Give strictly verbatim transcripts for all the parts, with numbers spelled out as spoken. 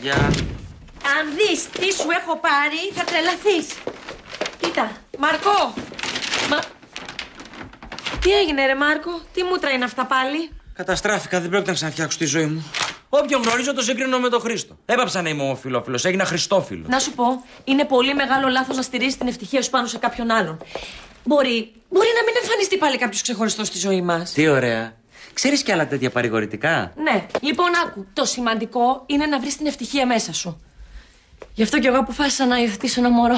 Γεια. Αν δεις τι σου έχω πάρει, θα τρελαθείς. Κοίτα, Μάρκο. Μα... Τι έγινε ρε Μάρκο, τι μούτρα είναι αυτά πάλι? Καταστράφηκα, δεν πρόκειται να ξαναφτιάξω τη ζωή μου. Όποιον γνωρίζω το σύγκρινο με τον Χρήστο. Έπαψα να είμαι ομοφυλόφιλος, έγινα Χριστόφιλος. Να σου πω, είναι πολύ μεγάλο λάθος να στηρίζεις την ευτυχία σου πάνω σε κάποιον άλλον. Μπορεί, μπορεί να μην εμφανιστεί πάλι κάποιος ξεχωριστός στη ζωή μας. Τι ωραία. Ξέρεις κι άλλα τέτοια παρηγορητικά? Ναι, λοιπόν άκου. Το σημαντικό είναι να βρεις την ευτυχία μέσα σου. Γι' αυτό κι εγώ αποφάσισα να υιοθετήσω ένα μωρό.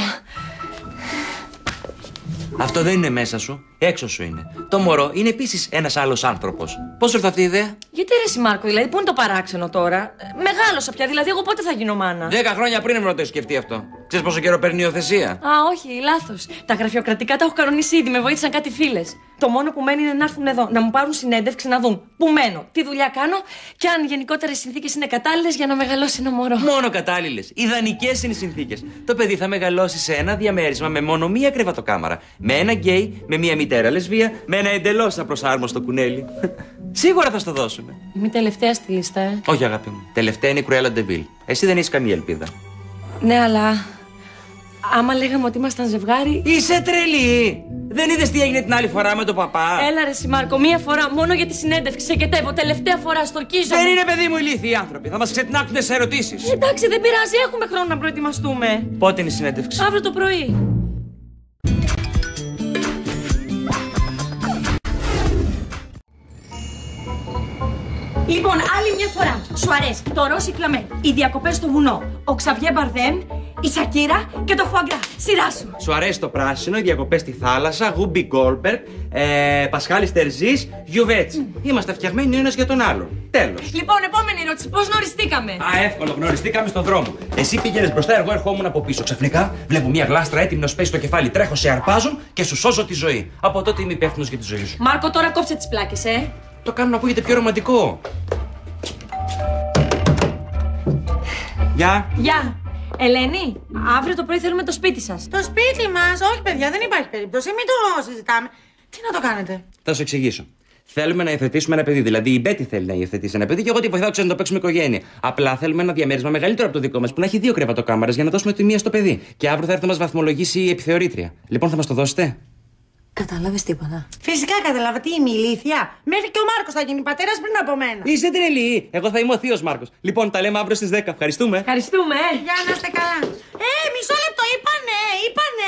Αυτό δεν είναι μέσα σου, έξω σου είναι. Το μωρό είναι επίσης ένας άλλος άνθρωπος. Πώς ήρθε αυτή η ιδέα? Γιατί ρε εσύ Μάρκο, δηλαδή, πού είναι το παράξενο τώρα? Μεγάλωσα πια, δηλαδή, εγώ πότε θα γίνω μάνα? Δέκα χρόνια πριν ήμουν να το έχει σκεφτεί αυτό. Ξέρεις πόσο καιρό παίρνει η υιοθεσία? Α, όχι, λάθος. Τα γραφειοκρατικά τα έχω κανονίσει ήδη, με βοήθησαν κάτι φίλες. Το μόνο που μένει είναι να έρθουν εδώ, να μου πάρουν συνέντευξη, να δουν πού μένω, τι δουλειά κάνω και αν γενικότερες συνθήκες είναι κατάλληλες για να μεγαλώσει ένα μωρό. Μόνο κατάλληλες. Ιδανικές είναι οι συνθήκες. Το παιδί θα μεγαλώσει σε ένα διαμέρισμα με μόνο μία κρεβατοκάμαρα. Με ένα γκέι, με μία μητέρα λεσβία, με ένα εντελώς απροσάρμοστο κουνέλι. Σίγουρα θα στο δώσουμε. Είμαι τελευταία στη λίστα, ε. Όχι, αγάπη μου. Τελευταία είναι η Κρουέλα Ντεβίλ. Εσύ δεν έχεις καμία ελπίδα. Ναι, αλλά. Άμα λέγαμε ότι ήμασταν ζευγάρι. Είσαι τρελή! Δεν είδες τι έγινε την άλλη φορά με τον παπά? Έλα ρε εσύ Μάρκο, μία φορά μόνο για τη συνέντευξη. Σε κετεύω, τελευταία φορά στορκίζω. Δεν είναι παιδί μου ηλίθιοι οι άνθρωποι. Θα μας ξετινάξουν σε ερωτήσεις. Εντάξει, δεν πειράζει, έχουμε χρόνο να προετοιμαστούμε. Πότε είναι η συνέντευξη? Αύριο το πρωί. Λοιπόν, άλλη μια φορά. Σου αρέσει το Ρώσι Κλαμέ, οι διακοπές στο βουνό, ο Ξαβιέ Μπαρδέμ, η Σακύρα και το Φουαγκρά. Σειρά σου. Σου αρέσει το πράσινο, οι διακοπές στη θάλασσα, Γούμπι Γκόλμπεργκ, ε, Πασχάλης Τερζής, Γιουβέτσι. Mm. Είμαστε φτιαγμένοι ο ένας για τον άλλον. Τέλος. Λοιπόν, επόμενη ερώτηση. Πώς γνωριστήκαμε? Α, εύκολο. Γνωριστήκαμε στον δρόμο. Εσύ πήγαινες μπροστά, εγώ ερχόμουν από πίσω. Ξαφνικά βλέπω μια γλάστρα έτοιμη να σου πέσει στο κεφάλι. Τρέχω, σε αρπάζω και σου σώζω τη ζωή. Από τότε είμαι υπεύθυνος για τη ζωή σου. Μάρκο, τώρα κόψε τις πλάκες, ε. Το κάνω να ακούγεται πιο ρομαντικό. Γεια. Γεια. Ελένη, αύριο το πρωί θέλουμε το σπίτι σας. Το σπίτι μας? Όχι, παιδιά, δεν υπάρχει περίπτωση. Μην το συζητάμε. Τι να το κάνετε? Θα σου εξηγήσω. Θέλουμε να υιοθετήσουμε ένα παιδί. Δηλαδή η Μπέτη θέλει να υιοθετήσει ένα παιδί και εγώ τη βοηθάω να το παίξουμε οικογένεια. Απλά θέλουμε ένα διαμέρισμα μεγαλύτερο από το δικό μας που να έχει δύο κρεβατοκάμαρες για να δώσουμε τη μία στο παιδί. Και αύριο θα έρθει να μας βαθμολογήσει η επιθεωρήτρια. Λοιπόν, θα μας το δώσετε? Κατάλαβες τίποτα? Φυσικά κατάλαβα. Τι είμαι, ηλίθια? Μέχρι και ο Μάρκος θα γίνει πατέρας πριν από μένα. Είσαι τρελή. Εγώ θα είμαι ο θείος Μάρκος. Λοιπόν, τα λέμε αύριο στις δέκα. Ευχαριστούμε. Ευχαριστούμε, ε. Για να είστε καλά. Ε, μισό λεπτό. Είπανε, είπανε.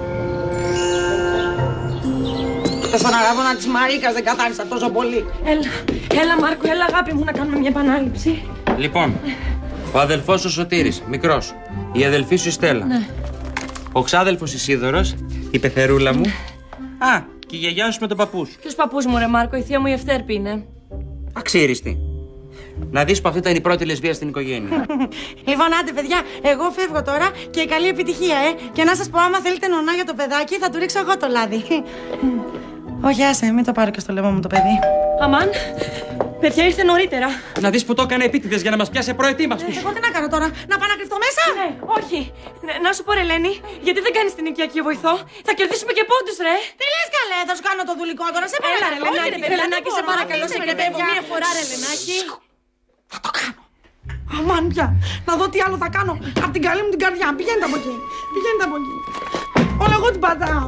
Στον αγώνα της Μαρίκας δεν καθάρισα τόσο πολύ. Έλα, έλα Μάρκο, έλα αγάπη μου να κάνουμε μια επανάληψη. Λοιπόν, ο αδελφός σου Σωτήρης, μικρός. Η αδελφή σου η Στέλλα. Ναι. Ο ξάδελφος Ισίδωρος, η πεθερούλα μου. Α, και η γιαγιά σου με τον παππού σου. Ποιος παππούς μου ρε Μάρκο, η θεία μου η Ευτέρπη είναι. Αξίριστη. Να δεις που αυτή ήταν η πρώτη λεσβία στην οικογένεια. Λοιπόν, άντε παιδιά, εγώ φεύγω τώρα και καλή επιτυχία, ε. Και να σας πω, άμα θέλετε νονά για το παιδάκι, θα του ρίξω εγώ το λάδι. Όχι, άσε, μην το πάρω και στο λαιμό μου το παιδί. Αμάν, παιδιά ήρθε νωρίτερα. Να δεις που το έκανε επίτηδες για να μας πιάσει προετοίμαστους. Ε, εγώ τι να κάνω τώρα, να πάω να κρυφτώ μέσα? Ναι, όχι. Ναι, να σου πω, ρε Ελένη, γιατί δεν κάνεις την οικιακή βοηθό? Θα κερδίσουμε και πόντους, ρε. Τι λες καλέ, θα σου κάνω το δουλικό τώρα, σε Έλα, ρε παρακαλώ. Λενάκη, ρε Λενάκη, σε παρακαλώ, σε κατέβω μία φορά, ρε Λενάκη. Θα το κάνω. Αμάν πια, να δω τι άλλο θα κάνω. Απ' την καλή μου την καρδιά, πηγαίνετε από εκεί. Πηγαίνετε από εκεί. Όλα εγώ την πατάω.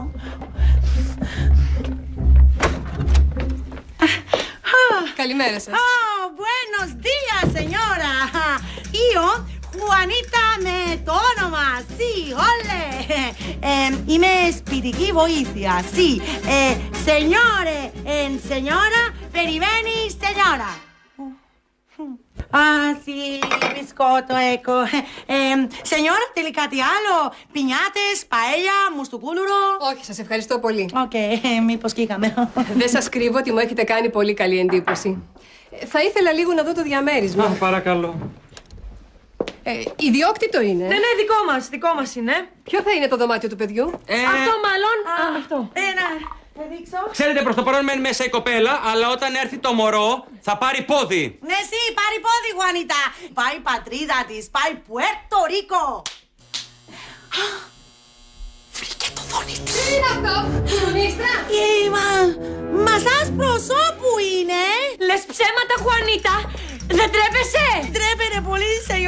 Καλημέρα σας. Oh, buenos días, señora. Io, Juanita με το όνομα. Sí, ole. Ε, είμαι σπιτική βοήθεια. Sí. Ε, signore and signora, περιμένει signora. Ah, sì, biscotto, ecco. Eh, signora, θέλει κάτι άλλο? Πινιάτες, παέλια, μουστουκούλουρο? Όχι, σας ευχαριστώ πολύ. Οκ, okay, μήπως κοίκαμε. Δεν σας κρύβω ότι μου έχετε κάνει πολύ καλή εντύπωση. Θα ήθελα λίγο να δω το διαμέρισμα. Α, παρακαλώ. Ε, ιδιόκτητο είναι. Ναι, ναι, δικό μας, δικό μας είναι. Ποιο θα είναι το δωμάτιο του παιδιού? Ε... Αυτό μάλλον. Α, αυτό. Ένα, να δείξω. Ξέρετε, προς το παρόν μένει μέσα η κοπέλα, αλλά όταν έρθει το μωρό θα πάρει πόδι. Ναι, εσύ, πάρει πόδι, Γουανίτα. Πάει η πατρίδα της, πάει Πουέρτο Ρίκο. Βρήκε το δόνι της. Τι είναι αυτό, Χιονίστρα? Ε, μα, μασάς προσώπου είναι. Λες ψέματα, Χουανίτα. Δεν τρέπεσαι? Τρέπεται πολύ, σενιόρα Γουανίτα.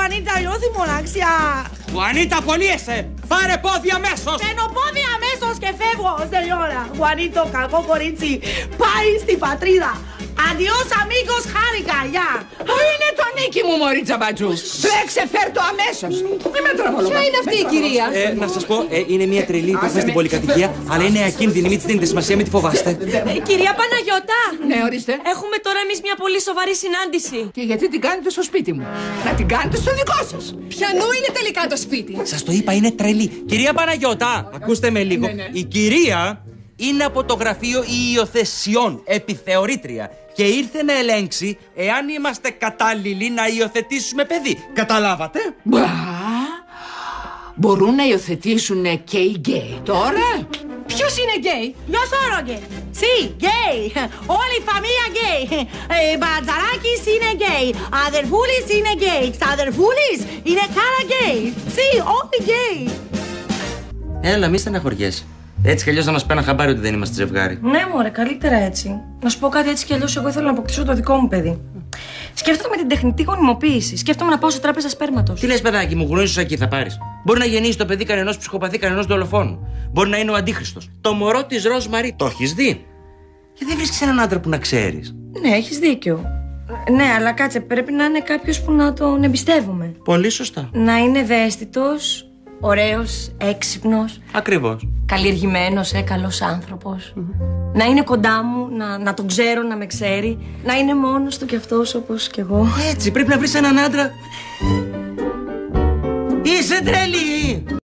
Χουανίτα, νιώθει μοναξιά. Χουανίτα, απολύεσαι! Πάρε πόδι αμέσως! Παίρνω πόδι αμέσως και φεύγω, Σενιόρα. Χουανίτο, κακό κορίτσι, πάει στην πατρίδα. Αντιός αμίγος, χάρηκα, γεια. Πού είναι το νίκη μου, μωρή Τζαμπατζού? Τρέξε, φέρ' το αμέσως. Μη με τραβολοβά. Ποια είναι αυτή η κυρία? Ε, να σας πω, ε, είναι μια τρελή που ήρθε στην πολυκατοικία, αλλά είναι ακίνδυνη, μην της δίνετε σημασία, μην τη φοβάστε. Ε, κυρία Παναγιώτα! Ναι, ορίστε. Έχουμε τώρα εμείς μια πολύ σοβαρή συνάντηση. Και γιατί την κάνετε στο σπίτι μου? Να την κάνετε στο δικό σας. Ποιανού είναι τελικά το σπίτι? Σας το είπα, είναι τρελή. Κυρία Παναγιώτα, ακούστε με λίγο. Ναι, ναι. Η κυρία είναι από το γραφείο υιοθεσιών, επιθεωρήτρια. Και ήρθε να ελέγξει εάν είμαστε κατάλληλοι να υιοθετήσουμε παιδί. Καταλάβατε? Μπα, μπορούν να υιοθετήσουν και οι γκέι τώρα. Ποιος είναι γκέι? Yo sono gay. Sì, gay. Όλη η φαμίλια gay. Ε, Μπατζαράκης είναι gay. Αδερφούλης είναι gay. Ξαδερφούλης είναι κάρα gay. Sì, όλοι gay. Έλα, μη στεναχωριέσαι. Έτσι κι αλλιώς θα μας πέραν χαμπάρι ότι δεν είμαστε ζευγάρι. Ναι, μωρέ, καλύτερα έτσι. Να σου πω κάτι, έτσι κι αλλιώς εγώ ήθελα να αποκτήσω το δικό μου παιδί. Σκέφτομαι την τεχνητή γονιμοποίηση. Σκέφτομαι να πάω σε τράπεζα σπέρματος. Τι λες, παιδάκι μου, γνωρίζεις εκεί θα πάρεις. Μπορεί να γεννήσει το παιδί κανενός ψυχοπαθή, κανενός δολοφόνου. Μπορεί να είναι ο αντίχριστος. Το μωρό της Ροζ Μαρί. Το έχεις δει? Και δεν βρίσκεις έναν άντρα που να ξέρεις. Ναι, έχεις δίκιο. Ναι, αλλά κάτσε, πρέπει να είναι κάποιος που να τον εμπιστεύομαι. Πολύ σωστά. Να είναι ευαίσθητος, ωραίος, έξυπνος. Ακριβώς. Καλλιεργημένος, ε, καλός άνθρωπος. Mm-hmm. Να είναι κοντά μου, να, να τον ξέρω, να με ξέρει. Να είναι μόνος του κι αυτός όπως κι εγώ. Έτσι, πρέπει να βρεις έναν άντρα. Είσαι τρελή!